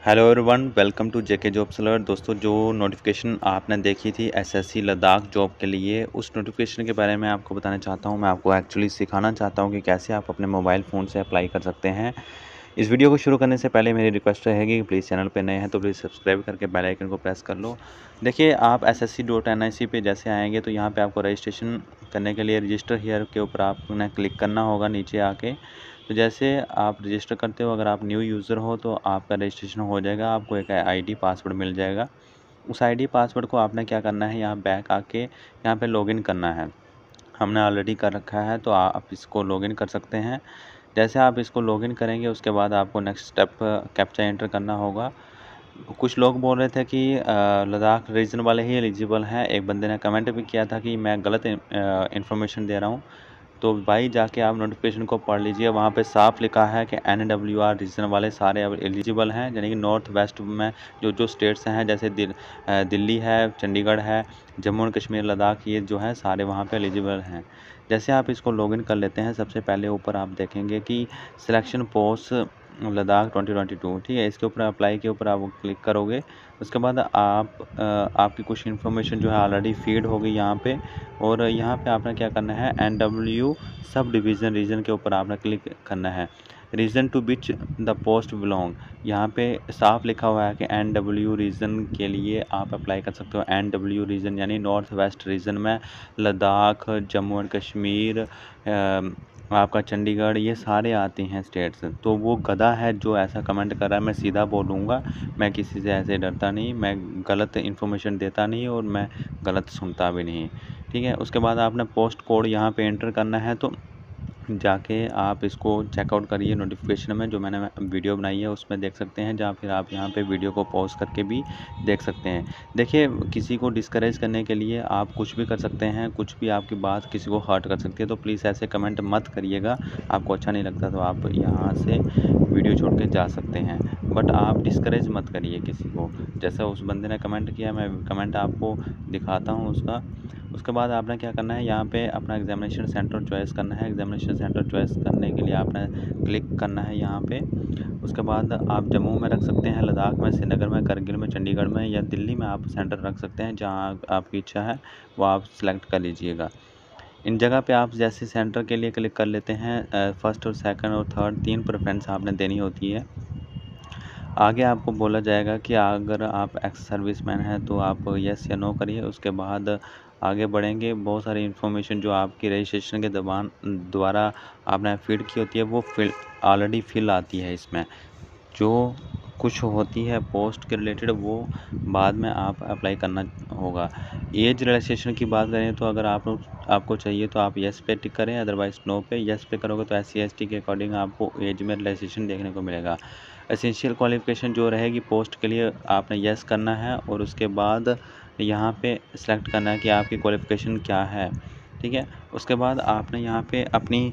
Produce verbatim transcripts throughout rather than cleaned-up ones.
Hello everyone, welcome to JK jobs alert. दोस्तों, जो notification आपने देखी थी एसएससी लद्दाख जॉब के लिए, उस नोटिफिकेशन के बारे में आपको बताना चाहता हूं। मैं आपको एक्चुअली सिखाना चाहता हूं कि कैसे आप अपने मोबाइल फ़ोन से अप्लाई कर सकते हैं। इस वीडियो को शुरू करने से पहले मेरी रिक्वेस्ट रहेगी कि प्लीज़ चैनल पे नए हैं तो प्लीज़ सब्सक्राइब करके बेल आइकन को प्रेस कर लो। देखिए, आप S S C dot N I C पे जैसे आएंगे तो यहाँ पे आपको रजिस्ट्रेशन करने के लिए रजिस्टर हियर के ऊपर आपने क्लिक करना होगा नीचे आके। तो जैसे आप रजिस्टर करते हो, अगर आप न्यू यूज़र हो तो आपका रजिस्ट्रेशन हो जाएगा, आपको एक आईडी पासवर्ड मिल जाएगा। उस आईडी पासवर्ड को आपने क्या करना है, यहाँ बैक आके यहाँ पे लॉगिन करना है। हमने ऑलरेडी कर रखा है तो आप इसको लॉगिन कर सकते हैं। जैसे आप इसको लॉगिन करेंगे उसके बाद आपको नेक्स्ट स्टेप कैप्चा एंटर करना होगा। कुछ लोग बोल रहे थे कि अ, लद्दाख रीजन वाले ही एलिजिबल हैं। एक बंदे ने कमेंट भी किया था कि मैं गलत इन्फॉर्मेशन दे रहा हूँ। तो भाई जाके आप नोटिफिकेशन को पढ़ लीजिए, वहाँ पे साफ लिखा है कि एन डब्ल्यू आर रीजन वाले सारे अब एलिजिबल हैं। यानी कि नॉर्थ वेस्ट में जो जो स्टेट्स हैं, जैसे दिल, दिल्ली है, चंडीगढ़ है, जम्मू एंड कश्मीर, लद्दाख, ये जो है सारे वहाँ पे एलिजिबल हैं। जैसे आप इसको लॉगिन कर लेते हैं, सबसे पहले ऊपर आप देखेंगे कि selection post Ladakh twenty twenty two, ठीक है। इसके ऊपर अप्लाई के ऊपर आप क्लिक करोगे। उसके बाद आप आ, आपकी कुछ इन्फॉर्मेशन जो है ऑलरेडी फीड होगी यहाँ पे। और यहाँ पे आपने क्या करना है, N W sub division region के ऊपर आपने क्लिक करना है। Region to which the post belong, यहाँ पे साफ लिखा हुआ है कि एन डब्ल्यू रीजन के लिए आप अप्लाई कर सकते हो। एन डब्ल्यू रीजन यानी नॉर्थ वेस्ट रीजन में लद्दाख, जम्मू एंड कश्मीर, आपका चंडीगढ़, ये सारे आते हैं स्टेट्स। तो वो गधा है जो ऐसा कमेंट कर रहा है, मैं सीधा बोलूँगा, मैं किसी से ऐसे डरता नहीं, मैं गलत इन्फॉर्मेशन देता नहीं और मैं गलत सुनता भी नहीं, ठीक है। उसके बाद आपने पोस्ट कोड यहाँ पे एंटर करना है, तो जाके आप इसको चेकआउट करिए नोटिफिकेशन में, जो मैंने वीडियो बनाई है उसमें देख सकते हैं, जहाँ फिर आप यहाँ पे वीडियो को पॉज करके भी देख सकते हैं। देखिए, किसी को डिस्करेज करने के लिए आप कुछ भी कर सकते हैं, कुछ भी आपकी बात किसी को हर्ट कर सकती है, तो प्लीज़ ऐसे कमेंट मत करिएगा। आपको अच्छा नहीं लगता तो आप यहाँ से वीडियो छोड़ के जा सकते हैं, बट आप डिस्करेज मत करिए किसी को। जैसा उस बंदे ने कमेंट किया, मैं कमेंट आपको दिखाता हूँ उसका। उसके बाद आपने क्या करना है, यहाँ पे अपना एग्जामिनेशन सेंटर चॉइस करना है। एग्जामिनेशन सेंटर चॉइस करने के लिए आपने क्लिक करना है यहाँ पे। उसके बाद आप जम्मू में रख सकते हैं, लद्दाख में, श्रीनगर में, करगिल में, चंडीगढ़ में या दिल्ली में आप सेंटर रख सकते हैं। जहाँ आपकी इच्छा है वो आप सिलेक्ट कर लीजिएगा। इन जगह पे आप जैसे सेंटर के लिए क्लिक कर लेते हैं, फर्स्ट और सेकंड और थर्ड तीन प्रेफरेंस आपने देनी होती है। आगे आपको बोला जाएगा कि अगर आप एक्स सर्विसमैन हैं तो आप यस या नो करिए। उसके बाद आगे बढ़ेंगे, बहुत सारी इन्फॉर्मेशन जो आपकी रजिस्ट्रेशन के दौरान द्वारा आपने फीड की होती है वो फिल ऑलरेडी फिल आती है इसमें। जो कुछ होती है पोस्ट के रिलेटेड वो बाद में आप अप्लाई करना होगा। एज रिलैक्सेशन की बात करें तो अगर आप आपको चाहिए तो आप यस पे टिक करें, अदरवाइज नो पे। यस पे करोगे तो एस सी एस टी के अकॉर्डिंग आपको एज में रिलैक्सेशन देखने को मिलेगा। एसेंशियल क्वालिफिकेशन जो रहेगी पोस्ट के लिए आपने यस करना है और उसके बाद यहाँ पे सेलेक्ट करना है कि आपकी क्वालिफिकेशन क्या है, ठीक है। उसके बाद आपने यहाँ पे अपनी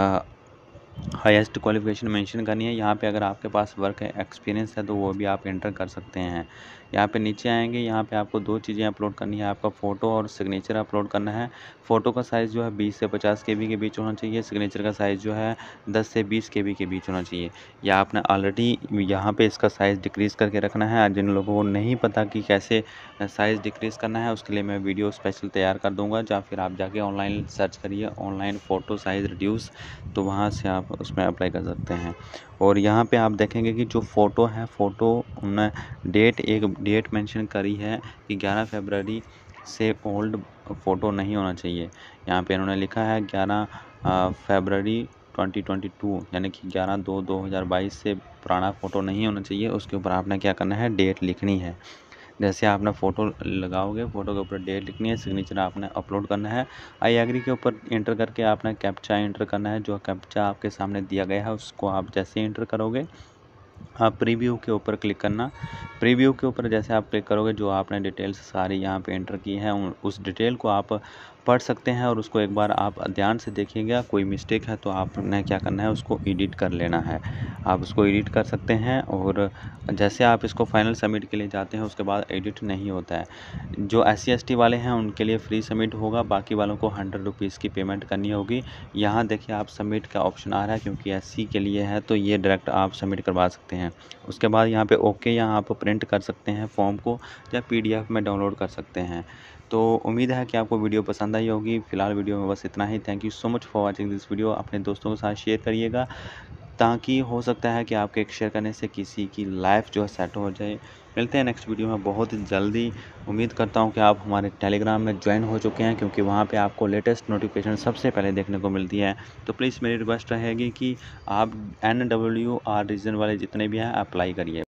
हाईएस्ट क्वालिफिकेशन मेंशन करनी है। यहाँ पे अगर आपके पास वर्क एक्सपीरियंस है तो वो भी आप एंटर कर सकते हैं। यहाँ पे नीचे आएंगे, यहाँ पे आपको दो चीज़ें अपलोड करनी है, आपका फ़ोटो और सिग्नेचर अपलोड करना है। फ़ोटो का साइज़ जो है बीस से पचास के बी के बीच होना चाहिए। सिग्नेचर का साइज़ जो है दस से बीस के बी के बीच होना चाहिए। या आपने ऑलरेडी यहाँ पे इसका साइज़ डिक्रीज़ करके रखना है। जिन लोगों को नहीं पता कि कैसे साइज़ डिक्रीज़ करना है, उसके लिए मैं वीडियो स्पेशल तैयार कर दूँगा, या फिर आप जाके ऑनलाइन सर्च करिए ऑनलाइन फ़ोटो साइज़ रिड्यूस, तो वहाँ से आप उसमें अप्लाई कर सकते हैं। और यहाँ पे आप देखेंगे कि जो फ़ोटो है, फ़ोटो उन्होंने डेट एक डेट मेंशन करी है कि ग्यारह फरवरी से ओल्ड फ़ोटो नहीं होना चाहिए। यहाँ पे इन्होंने लिखा है ग्यारह फरवरी ट्वेंटी ट्वेंटी टू, यानी कि ग्यारह दो दो हज़ार बाईस से पुराना फ़ोटो नहीं होना चाहिए। उसके ऊपर आपने क्या करना है, डेट लिखनी है। जैसे आपने फ़ोटो लगाओगे, फ़ोटो के ऊपर डेट लिखनी है, सिग्नेचर आपने अपलोड करना है। आई एग्री के ऊपर एंटर करके आपने कैप्चा एंटर करना है। जो कैप्चा आपके सामने दिया गया है उसको आप जैसे एंटर करोगे, आप प्रीव्यू के ऊपर क्लिक करना। प्रीव्यू के ऊपर जैसे आप क्लिक करोगे, जो आपने डिटेल्स सारी यहाँ पे एंटर की है उस डिटेल को आप पढ़ सकते हैं और उसको एक बार आप ध्यान से देखिएगा। कोई मिस्टेक है तो आपने क्या करना है, उसको एडिट कर लेना है। आप उसको एडिट कर सकते हैं और जैसे आप इसको फाइनल सबमिट के लिए जाते हैं उसके बाद एडिट नहीं होता है। जो एस सी एस टी वाले हैं उनके लिए फ्री सबमिट होगा, बाकी वालों को हंड्रेड रुपीज़ की पेमेंट करनी होगी। यहाँ देखिए आप सबमिट का ऑप्शन आ रहा है, क्योंकि एस सी के लिए है तो ये डायरेक्ट आप सबमिट करवा सकते हैं। उसके बाद यहाँ पे ओके, यहाँ आप प्रिंट कर सकते हैं फॉर्म को या पी डी एफ में डाउनलोड कर सकते हैं। तो उम्मीद है कि आपको वीडियो पसंद आई होगी। फिलहाल वीडियो में बस इतना ही। Thank you so much for watching this video. अपने दोस्तों के साथ शेयर करिएगा, ताकि हो सकता है कि आपके एक शेयर करने से किसी की लाइफ जो है सेट हो जाए। मिलते हैं नेक्स्ट वीडियो में बहुत जल्दी। उम्मीद करता हूं कि आप हमारे टेलीग्राम में ज्वाइन हो चुके हैं, क्योंकि वहां पे आपको लेटेस्ट नोटिफिकेशन सबसे पहले देखने को मिलती है। तो प्लीज़ मेरी रिक्वेस्ट रहेगी कि आप एन डब्ल्यू आर रीजन वाले जितने भी हैं अप्लाई करिए।